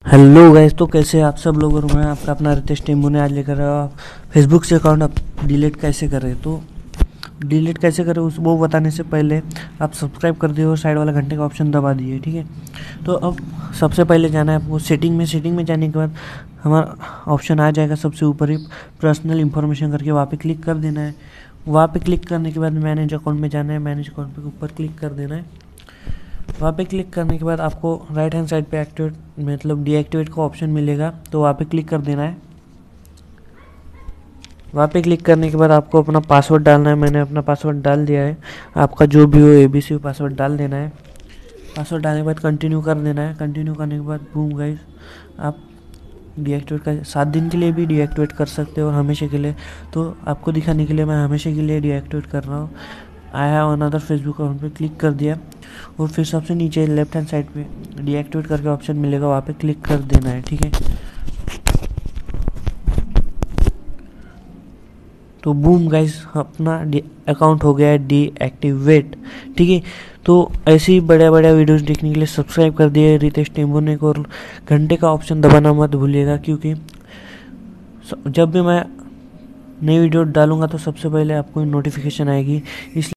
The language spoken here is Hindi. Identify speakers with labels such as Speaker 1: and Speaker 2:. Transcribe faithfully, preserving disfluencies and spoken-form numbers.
Speaker 1: हेलो गाइस, तो कैसे आप सब लोग। और मैं आपका अपना रितेश टेम्बू ने आज लेकर आया आप फेसबुक से अकाउंट आप डिलीट कैसे करें। तो डिलीट कैसे करें उस वो बताने से पहले आप सब्सक्राइब कर दिए और साइड वाला घंटे का ऑप्शन दबा दिए, ठीक है। तो अब सबसे पहले जाना है आपको सेटिंग में। सेटिंग में जाने के बाद हमारा ऑप्शन आ जाएगा सबसे ऊपर ही, पर्सनल इन्फॉर्मेशन करके वहाँ पे क्लिक कर देना है। वहाँ पे क्लिक करने के बाद मैनेज अकाउंट में जाना है। मैनेज अकाउंट पे ऊपर क्लिक कर देना है। वहाँ पे क्लिक करने के बाद आपको राइट हैंड साइड पे एक्टिवेट मतलब डीएक्टिवेट का ऑप्शन मिलेगा, तो वहाँ पे क्लिक कर देना है। वहाँ पे क्लिक करने के बाद आपको अपना पासवर्ड डालना है। मैंने अपना पासवर्ड डाल दिया है। आपका जो भी हो एबीसी पासवर्ड डाल देना है। पासवर्ड डालने के बाद कंटिन्यू कर देना है। कंटिन्यू करने के बाद बूम गाइस, आप डीएक्टिवेट कर सात दिन के लिए भी डीएक्टिवेट कर सकते हो और हमेशा के लिए। तो आपको दिखाने के लिए मैं हमेशा के लिए डीएक्टिवेट कर रहा हूँ। I have another Facebook account पे क्लिक कर दिया और फिर सबसे नीचे लेफ्ट हैंड साइड पे डीएक्टिवेट करके ऑप्शन मिलेगा, वहाँ पे क्लिक कर देना है, ठीक है। तो बूम गाइस, अपना अकाउंट हो गया है डीएक्टिवेट, ठीक है। तो ऐसे ही बड़े बड़े वीडियोस देखने के लिए सब्सक्राइब कर दिए रितेश टेम्बू को, और घंटे का ऑप्शन दबाना मत भूलिएगा, क्योंकि जब भी मैं नई वीडियो डालूंगा तो सबसे पहले आपको नोटिफिकेशन आएगी। इसलिए